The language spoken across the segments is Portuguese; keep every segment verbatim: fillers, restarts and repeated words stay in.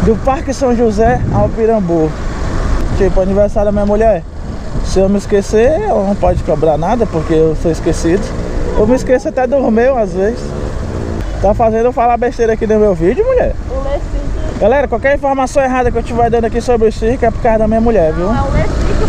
do Parque São José ao Pirambu. Tipo, aniversário da minha mulher. Se eu me esquecer, ela não pode cobrar nada, porque eu sou esquecido. Eu me esqueço até do meu, às vezes. Tá fazendo eu falar besteira aqui no meu vídeo, mulher? O Lecique. Galera, qualquer informação errada que eu estiver dando aqui sobre o circo é por causa da minha mulher, viu? Não, é o Lecique.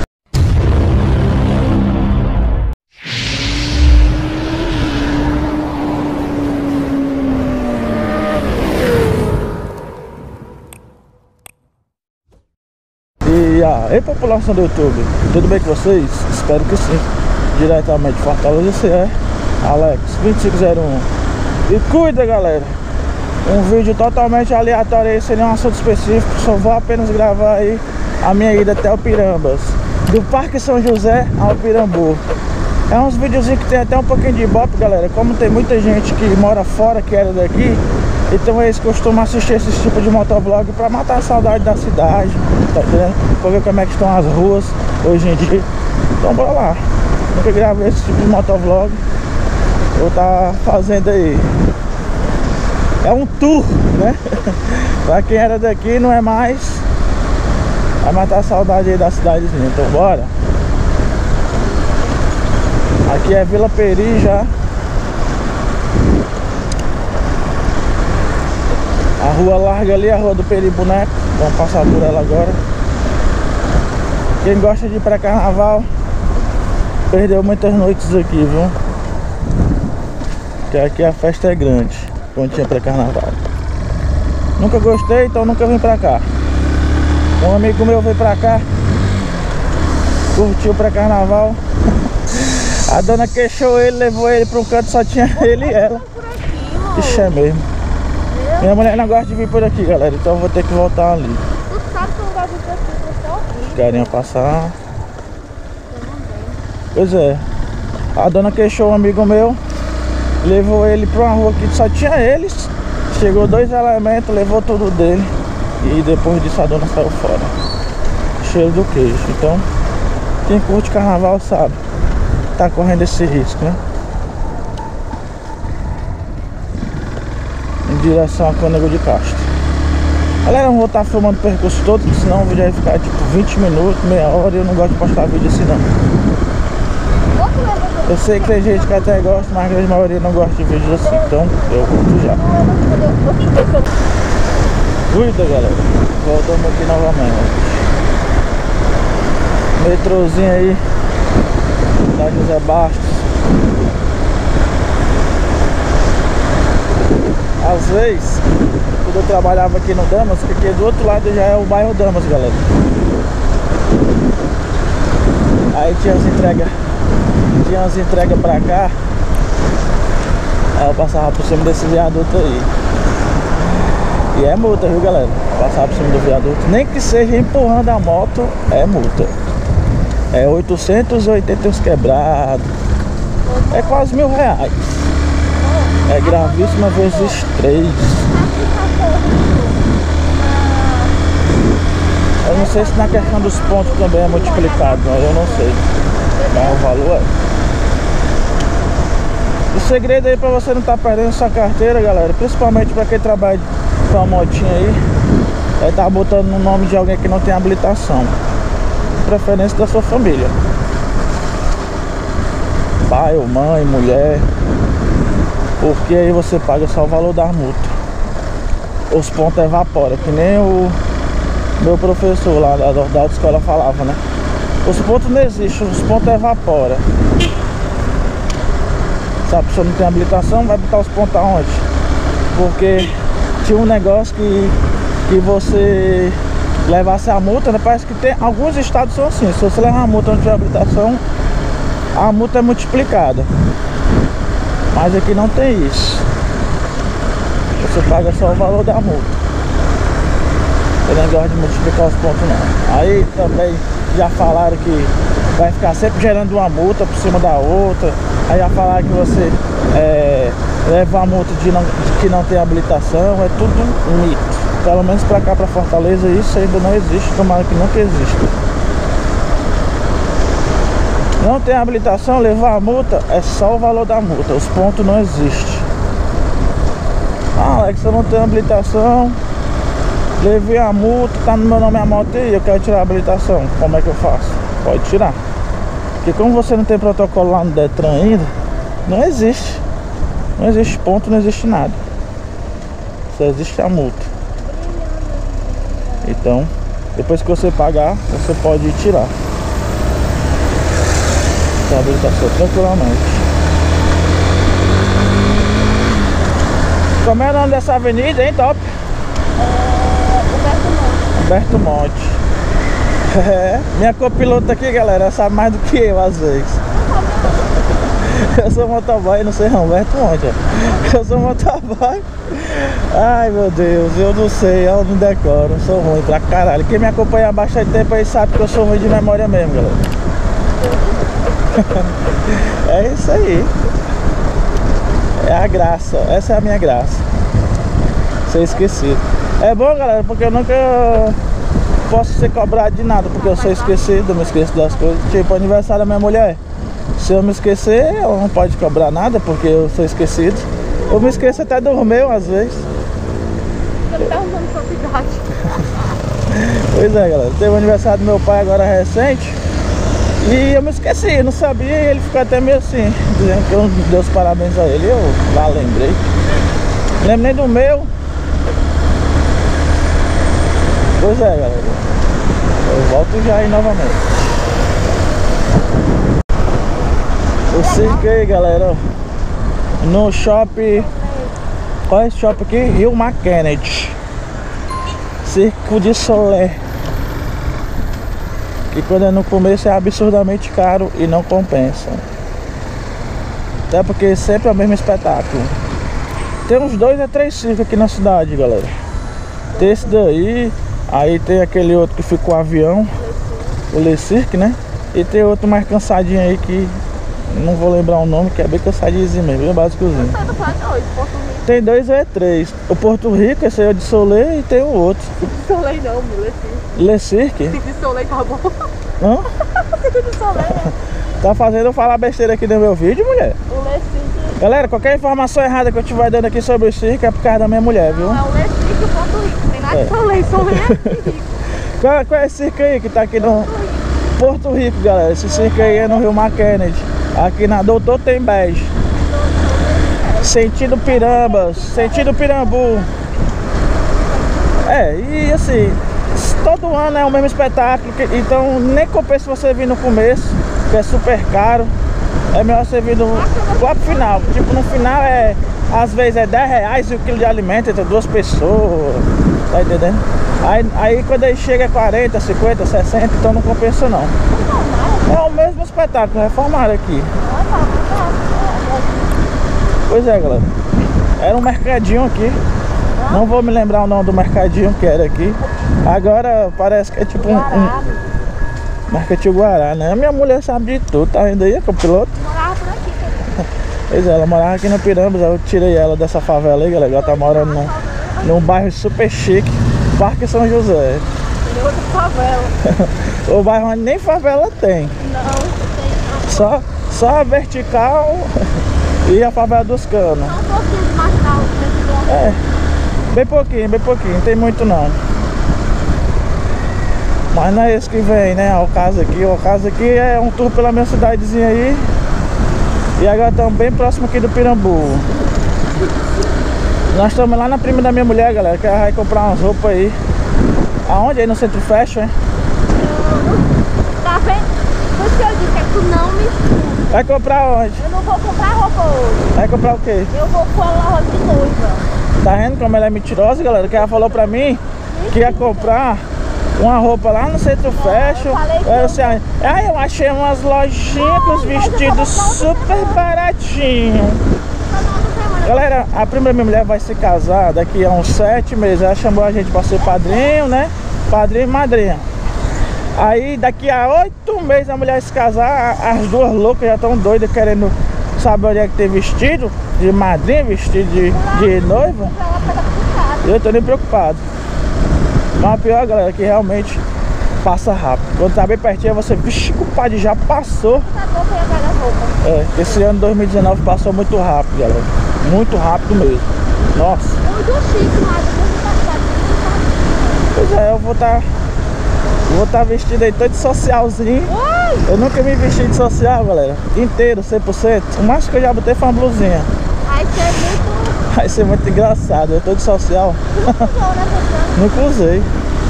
E aí, população do YouTube, tudo bem com vocês? Espero que sim. Diretamente de Fortaleza, esse é Alex vinte e cinco zero um. E cuida, galera, um vídeo totalmente aleatório aí, sem nenhum assunto específico. Só vou apenas gravar aí a minha ida até o Pirambas, do Parque São José ao Pirambu. É uns videozinhos que tem até um pouquinho de ibope, galera. Como tem muita gente que mora fora, que era daqui, então eles costumam assistir esse tipo de motovlog pra matar a saudade da cidade, tá entendendo? Pra ver como é que estão as ruas hoje em dia. Então bora lá. Nunca gravei esse tipo de motovlog. Vou tá fazendo aí. É um tour, né? Pra quem era daqui não é mais. Vai matar a saudade aí da cidadezinha. Então bora. Aqui é Vila Peri já. A rua larga ali, a rua do Peri Boneco. Vamos passar por ela agora. Quem gosta de ir pra carnaval perdeu muitas noites aqui, viu? Porque aqui a festa é grande quando tinha pra carnaval. Nunca gostei, então nunca vim pra cá. Um amigo meu veio pra cá, curtiu pra carnaval. A dona queixou ele, levou ele pra um canto, só tinha ele e ela. Ixi, é mesmo. Minha mulher não gosta de vir por aqui, galera, então eu vou ter que voltar ali. Tu sabe que eu não gosto de vir aqui, você é horrível. Os carinhas passar. Pois é. A dona queixou um amigo meu, levou ele pra uma rua que só tinha eles. Chegou dois elementos, levou tudo dele. E depois disso a dona saiu fora, cheio do queijo. Então, quem curte carnaval sabe, tá correndo esse risco, né? Em direção a Cônego de Castro. Galera, eu não vou estar filmando o percurso todo, porque senão o vídeo vai ficar tipo vinte minutos, meia hora. E eu não gosto de postar vídeo assim não. Eu sei que tem gente que até gosta, mas a grande maioria não gosta de vídeos assim. Então eu curto já. Cuida, galera. Voltamos aqui novamente. Metrozinho aí da José Bastos. Às vezes, quando eu trabalhava aqui no Damas, porque do outro lado já é o bairro Damas, galera. Aí tinha as entregas, tinha as entregas pra cá. Aí eu passava por cima desse viaduto aí. E é multa, viu, galera? Passar por cima do viaduto, nem que seja empurrando a moto, é multa. É oitocentos e oitenta uns quebrados. É quase mil reais. É gravíssima vezes três. Eu não sei se na questão dos pontos também é multiplicado, mas eu não sei. Mas o valor é. O segredo aí pra você não estar perdendo sua carteira, galera, principalmente pra quem trabalha com a motinha aí, é estar botando no nome de alguém que não tem habilitação. De preferência da sua família. Pai ou mãe, mulher. Porque aí você paga só o valor da multa. Os pontos evaporam, que nem o meu professor lá da, da autoescola falava, né? Os pontos não existem, os pontos evaporam. Se a pessoa não tem habilitação, vai botar os pontos aonde? Porque tinha um negócio que, que você levasse a multa, né? Parece que tem, alguns estados são assim. Se você levar a multa onde tiver habilitação, a multa é multiplicada. Mas aqui não tem isso. Você paga só o valor da multa. Eu nem gosto de multiplicar os pontos não. Aí também já falaram que vai ficar sempre gerando uma multa por cima da outra. Aí já falaram que você é, leva a multa de, não, de que não tem habilitação. É tudo um mito. Pelo menos pra cá, pra Fortaleza, isso ainda não existe. Tomara que nunca exista. Não tem habilitação, levar a multa é só o valor da multa. Os pontos não existem. Ah, Alex, eu não tenho habilitação. Levei a multa, tá no meu nome a moto e eu quero tirar a habilitação. Como é que eu faço? Pode tirar. Porque como você não tem protocolo lá no Detran ainda, não existe. Não existe ponto, não existe nada. Só existe a multa. Então, depois que você pagar, você pode tirar a habilitação tranquilamente. Como é o nome dessa avenida, hein, Top? Humberto Monte. É, minha copilota aqui, galera, sabe mais do que eu às vezes. Eu sou motoboy, não sei não, Humberto Monte. Eu sou motoboy. Ai meu Deus, eu não sei, eu não decoro, eu sou ruim pra caralho. Quem me acompanha há bastante tempo aí sabe que eu sou ruim de memória mesmo, galera. É isso aí. É a graça, essa é a minha graça. Ser esquecido. É bom, galera, porque eu nunca posso ser cobrado de nada, porque eu sou esquecido, eu me esqueço das coisas. Tipo, aniversário da minha mulher. Se eu me esquecer, ela não pode cobrar nada, porque eu sou esquecido. Eu me esqueço até do meu, às vezes. Ele tá usando propriedade. Pois é, galera. Teve o aniversário do meu pai agora recente. E eu me esqueci, não sabia. E ele ficou até meio assim, dizendo que eu dei os parabéns a ele. Eu lá lembrei. Não lembro nem do meu. Pois é, galera. Eu volto já aí novamente. O circo aí, galera. No shopping. Qual é esse shopping aqui? Rio McKennedy. Circo de Solé. Que quando é no começo é absurdamente caro e não compensa. Até porque sempre é o mesmo espetáculo. Tem uns dois a três circos aqui na cidade, galera. Tem esse daí. Aí tem aquele outro que fica o avião, o Le Cirque, né? E tem outro mais cansadinho aí que não vou lembrar o nome, que é bem cansadinho mesmo, bem básicozinho. Tem dois ou é três. O Porto Rico, esse aí é o de Soleil, e tem o outro. Soleil não, Le Cirque. Le Cirque? Cirque de Soleil tá bom. Hã? Cirque de Soleil. Tá fazendo eu falar besteira aqui no meu vídeo, mulher? O Le Cirque. Galera, qualquer informação errada que eu estiver dando aqui sobre o circo é por causa da minha mulher, viu? Não, é o Le Cirque e o Porto Rico. Tem nada de Soleil, Soleil é Rico. Qual, qual é esse circo aí que tá aqui no Porto Rico, galera? Esse circo aí é no Rio McKennedy. Aqui na Doutor Tembege. Sentido Pirambas, sentido Pirambu. É, e assim, todo ano é o mesmo espetáculo, que, então nem compensa você vir no começo, que é super caro. É melhor você vir no, lá pro final. Tipo, no final é, às vezes é dez reais e o quilo de alimento entre duas pessoas. Tá entendendo? Aí, aí quando ele chega é quarenta, cinquenta, sessenta, então não compensa não. É o mesmo espetáculo, reformaram aqui. Pois é, galera. Era um mercadinho aqui. Não vou me lembrar o nome do mercadinho que era aqui. Agora parece que é tipo um... um Mercantil Guará, né? Minha mulher sabe de tudo, tá vendo aí, copiloto? Morava por aqui, tá? Pois é, ela morava aqui no Pirambas. Eu tirei ela dessa favela aí, galera. Ela tá morando num, num bairro super chique, Parque São José. Tem outra favela. O bairro onde nem favela tem. Não, tem. Só, só a vertical e a favela dos canos. Só um pouquinho de marginal dentro do homem. É, bem pouquinho, bem pouquinho, não tem muito não. Mas não é esse que vem, né? O caso aqui, o caso aqui é um tour pela minha cidadezinha aí. E agora estamos bem próximo aqui do Pirambu. Nós estamos lá na prima da minha mulher, galera, que ela vai comprar umas roupas aí. Aonde? Aí no Centro Fashion, hein? Tá vendo? Por isso que eu disse, é que tu não me escuta. Vai comprar onde? Eu não vou comprar roupa hoje. Vai comprar o quê? Eu vou com ela na roda de noiva. Tá vendo como ela é mentirosa, galera? Que ela falou pra mim que ia comprar uma roupa lá no Centro Fashion. Eu assim, ah, eu achei umas lojinhas com os vestidos super baratinhos. Galera, a prima da minha mulher vai se casar daqui a uns sete meses. Ela chamou a gente pra ser padrinho, né? Padrinho e madrinha. Aí daqui a oito meses a mulher se casar, as duas loucas já estão doidas querendo saber onde é que tem vestido de madrinha, vestido de, de noiva. Eu tô nem preocupado. Mas o pior, galera, é que realmente passa rápido. Quando tá bem pertinho, você, vixe, compadre, já passou. É, esse ano dois mil e dezenove passou muito rápido, galera. Muito rápido mesmo. Nossa. Muito chique, mas muito passado. Pois é, eu vou estar... Tá, vou estar tá vestido aí todo de socialzinho. Oi. Eu nunca me vesti de social, galera. Inteiro, cem por cento. O máximo que eu já botei foi uma blusinha. Vai ser muito... Vai ser muito engraçado. Eu tô de social. Nunca usou, né, pessoal? Nunca usei.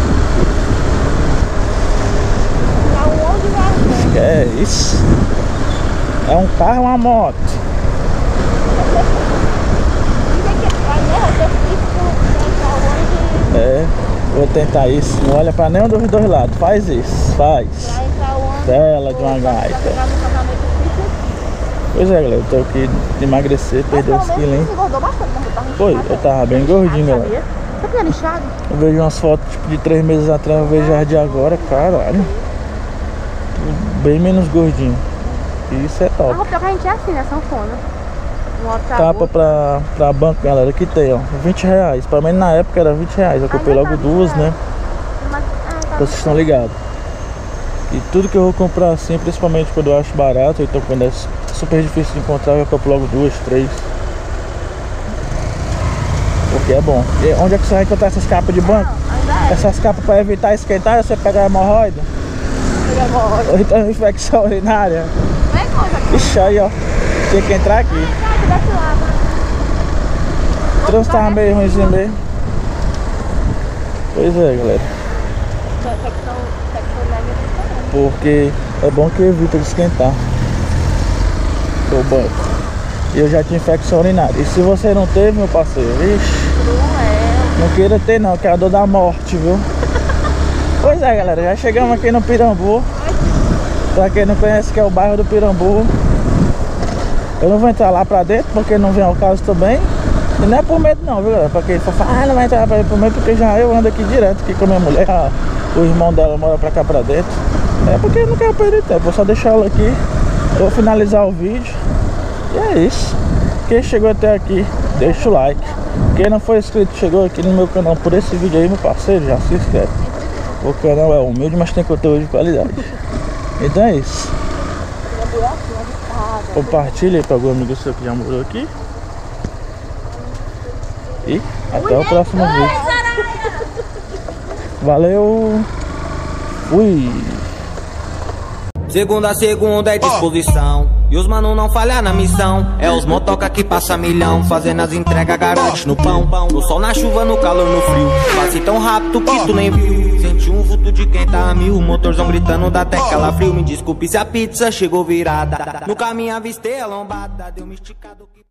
Tá um monte de vergonha. Que é isso? É um carro ou uma moto? Dizem que vai errar, eu fico pra onde... É, vou tentar isso. Não olha pra nenhum dos dois lados. Faz isso, faz. Vai entrar onde... Bela de uma gaita. Pois é, galera, eu tô aqui de emagrecer, perder uns quilinhos. Foi, eu tava bem gordinho, galera. Você tá lixado? Eu vejo umas fotos tipo, de três meses atrás, eu vejo as de agora, caralho. Tô bem menos gordinho. E isso é A top. roupa que a gente é assim, né? Sanfona. Um outro Tapa pra, pra banco, galera, que tem, ó, vinte reais. Pra mim na época era vinte reais. Eu comprei logo duas, né? Mas, ah, tá. Vocês estão ligados. E tudo que eu vou comprar assim, principalmente quando eu acho barato, então quando é super difícil de encontrar, eu compro logo duas, três. Porque é bom. E onde é que você vai encontrar essas capas de banco? Não, é. Essas capas para evitar esquentar, você pegar a hemorroida? Ou então infecção urinária? Não é coisa. Ixi, aí ó, tinha que entrar aqui. O trânsito tava meio ruimzinho mesmo. Pois é, galera. Porque é bom que evita de esquentar o banco. E eu já tinha infecção urinária. E se você não teve, meu parceiro, ixi, não queira ter não, que é a dor da morte, viu? Pois é, galera, já chegamos aqui no Pirambu. Pra quem não conhece, que é o bairro do Pirambu. Eu não vou entrar lá pra dentro, porque não vem ao caso também. E não é por medo não, viu, galera? Pra quem for falar, ah, não vai entrar pra por medo, porque já eu ando aqui direto aqui com a minha mulher. A, o irmão dela mora pra cá pra dentro. É porque eu não quero perder tempo, vou só deixar ela aqui. Eu vou finalizar o vídeo. E é isso. Quem chegou até aqui, deixa o like. Quem não foi inscrito, chegou aqui no meu canal por esse vídeo aí, meu parceiro, já se inscreve. O canal é humilde, mas tem conteúdo de qualidade. Então é isso. Compartilha aí para algum amigo seu que já morou aqui. E até o próximo vídeo. Valeu. Fui. Segunda a segunda é disposição. E os mano não falha na missão. É os motoca que passa milhão, fazendo as entregas, garante no pão. No sol, na chuva, no calor, no frio. Passe tão rápido que tu nem viu. Senti um vulto de quem tá a mil. Motorzão gritando, dá até calafrio. Me desculpe se a pizza chegou virada. No caminho avistei a lombada, deu uma esticada.